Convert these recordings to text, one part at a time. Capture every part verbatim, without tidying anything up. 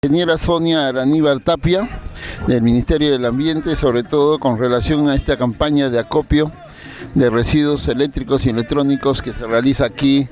ingeniera Sonia Araníbar Tapia, del Ministerio del Ambiente, sobre todo con relación a esta campaña de acopio de residuos eléctricos y electrónicos que se realiza aquí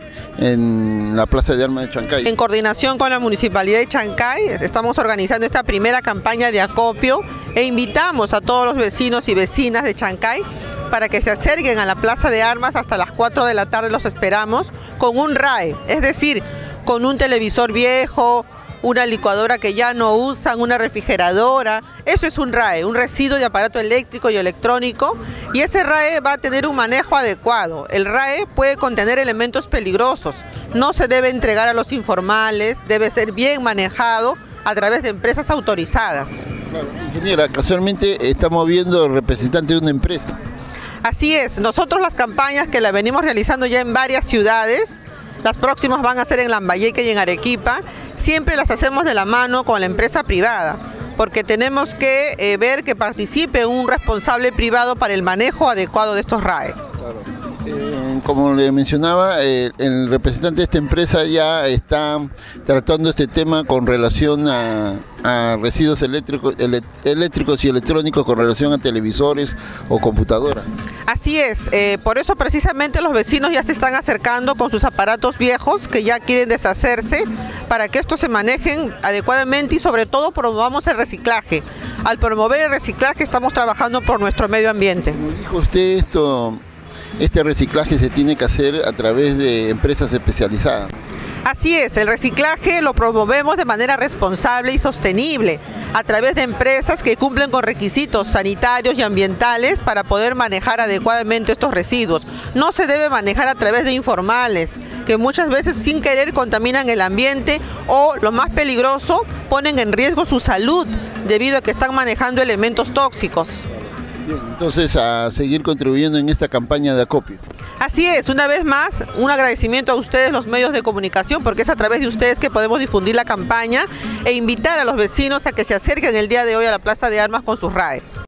en la Plaza de Armas de Chancay. En coordinación con la Municipalidad de Chancay estamos organizando esta primera campaña de acopio e invitamos a todos los vecinos y vecinas de Chancay para que se acerquen a la Plaza de Armas. Hasta las cuatro de la tarde los esperamos con un R A E, es decir, con un televisor viejo, una licuadora que ya no usan, una refrigeradora. Eso es un R A E, un residuo de aparato eléctrico y electrónico, y ese R A E va a tener un manejo adecuado. El R A E puede contener elementos peligrosos, no se debe entregar a los informales, debe ser bien manejado a través de empresas autorizadas. Claro, ingeniera, casualmente estamos viendo el representante de una empresa. Así es, nosotros las campañas que las venimos realizando ya en varias ciudades, las próximas van a ser en Lambayeque y en Arequipa, siempre las hacemos de la mano con la empresa privada, porque tenemos que eh, ver que participe un responsable privado para el manejo adecuado de estos R A E. Claro. Eh, como le mencionaba, eh, el representante de esta empresa ya está tratando este tema con relación a, a residuos eléctricos, ele, eléctricos y electrónicos con relación a televisores o computadoras. Así es, eh, por eso precisamente los vecinos ya se están acercando con sus aparatos viejos que ya quieren deshacerse para que estos se manejen adecuadamente y sobre todo promovamos el reciclaje. Al promover el reciclaje estamos trabajando por nuestro medio ambiente. Como dijo usted, esto, este reciclaje se tiene que hacer a través de empresas especializadas. Así es, el reciclaje lo promovemos de manera responsable y sostenible a través de empresas que cumplen con requisitos sanitarios y ambientales para poder manejar adecuadamente estos residuos. No se debe manejar a través de informales, que muchas veces sin querer contaminan el ambiente o, lo más peligroso, ponen en riesgo su salud debido a que están manejando elementos tóxicos. Bien, entonces a seguir contribuyendo en esta campaña de acopio. Así es, una vez más, un agradecimiento a ustedes, los medios de comunicación, porque es a través de ustedes que podemos difundir la campaña e invitar a los vecinos a que se acerquen el día de hoy a la Plaza de Armas con sus R A E.